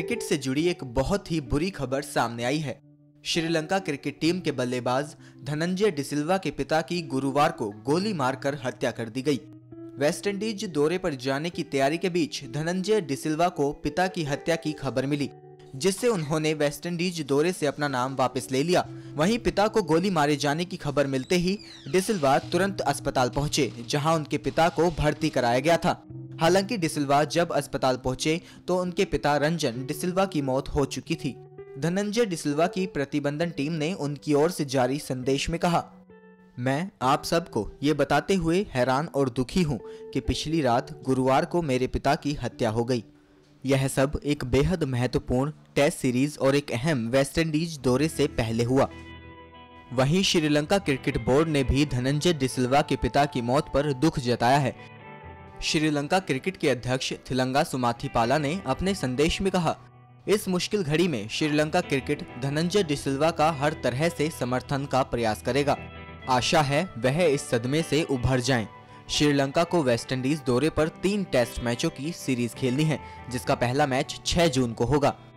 Cricket से जुड़ी एक बहुत ही बुरी खबर सामने आई है। श्रीलंका क्रिकेट टीम के बल्लेबाज धनंजय डिसिल्वा के पिता की गुरुवार को गोली मारकर हत्या कर दी गई। वेस्टइंडीज दौरे पर जाने की तैयारी के बीच धनंजय डिसिल्वा को पिता की हत्या की खबर मिली, जिससे उन्होंने वेस्टइंडीज दौरे से अपना नाम वापस ले लिया। वहीं पिता को गोली मारे जाने की खबर मिलते ही डिसिल्वा तुरंत अस्पताल पहुंचे, जहां उनके पिता को भर्ती कराया गया था। हालांकि डिसिल्वा जब अस्पताल पहुंचे तो उनके पिता रंजन डिसिल्वा की मौत हो चुकी थी। धनंजय डिसिल्वा की प्रतिबंधन टीम ने उनकी ओर से जारी संदेश में कहा, मैं आप सबको ये बताते हुए हैरान और दुखी हूँ कि पिछली रात गुरुवार को मेरे पिता की हत्या हो गई। यह सब एक बेहद महत्वपूर्ण टेस्ट सीरीज और एक अहम वेस्टइंडीज दौरे से पहले हुआ। वहीं श्रीलंका क्रिकेट बोर्ड ने भी धनंजय डिसिल्वा के पिता की मौत पर दुख जताया है। श्रीलंका क्रिकेट के अध्यक्ष थिलंगा सुमाथिपाला ने अपने संदेश में कहा, इस मुश्किल घड़ी में श्रीलंका क्रिकेट धनंजय डिसिल्वा का हर तरह से समर्थन का प्रयास करेगा। आशा है वह इस सदमे से उभर जाएं। श्रीलंका को वेस्टइंडीज दौरे पर 3 टेस्ट मैचों की सीरीज खेलनी है, जिसका पहला मैच 6 जून को होगा।